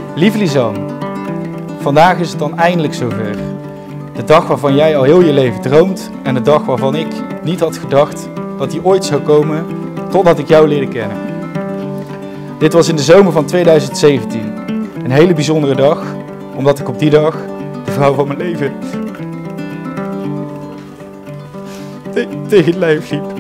Lieve Lisanne, vandaag is het dan eindelijk zover. De dag waarvan jij al heel je leven droomt en de dag waarvan ik niet had gedacht dat die ooit zou komen totdat ik jou leerde kennen. Dit was in de zomer van 2017. Een hele bijzondere dag, omdat ik op die dag de vrouw van mijn leven tegen het lijf liep.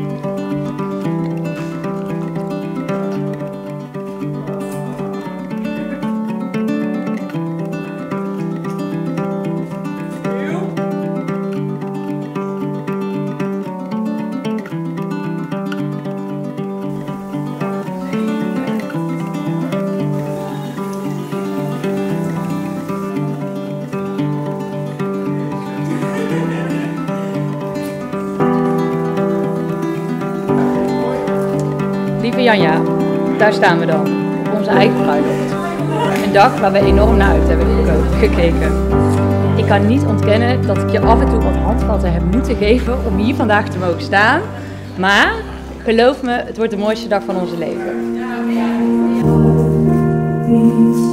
Lieve Janja, daar staan we dan, op onze eigen bruiloft. Een dag waar we enorm naar uit hebben gekeken. Ik kan niet ontkennen dat ik je af en toe wat handvatten heb moeten geven om hier vandaag te mogen staan. Maar, geloof me, het wordt de mooiste dag van onze leven.